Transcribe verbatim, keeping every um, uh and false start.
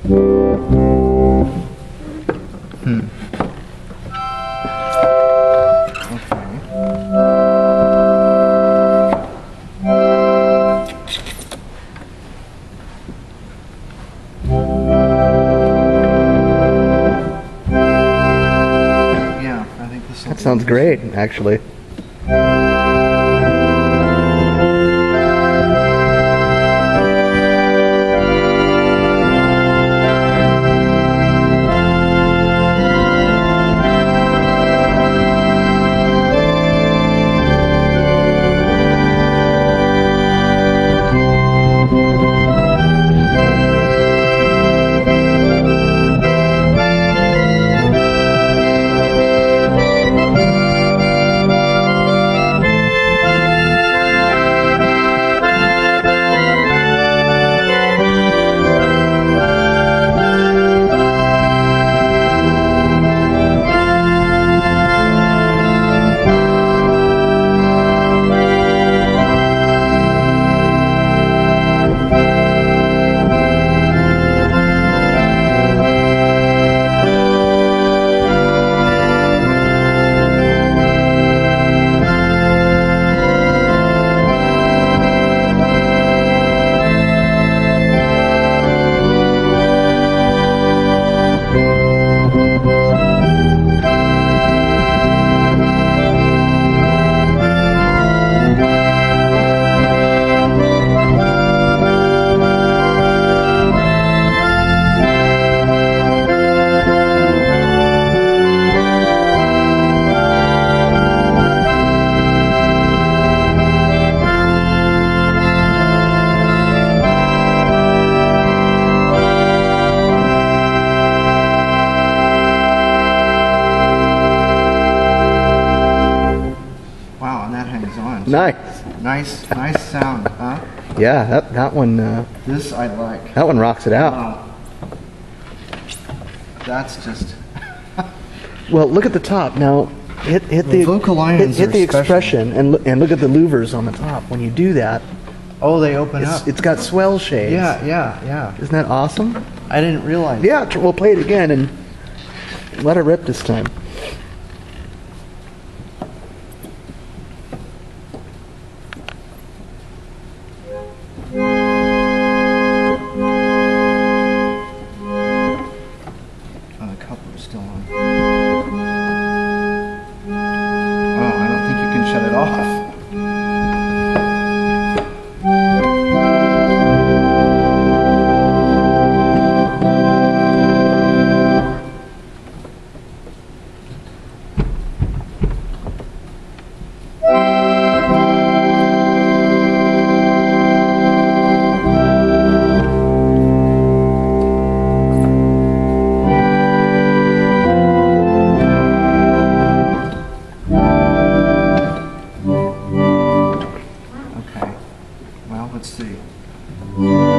Hmm. Yeah, I think this. That sounds great, actually. Nice. Nice, nice sound, huh? Yeah, that that one. Uh, this I like. That one rocks it out. Wow. That's just. Well, look at the top now. Hit hit the, the vocal lions hit, hit the are expression and look and look at the louvers on the top. When you do that, oh, they open it's, up. It's got swell shades. Yeah, yeah, yeah. Isn't that awesome? I didn't realize. Yeah, we'll play it again and let it rip this time. Still on. Oh, I don't think you can shut it off. Let's see.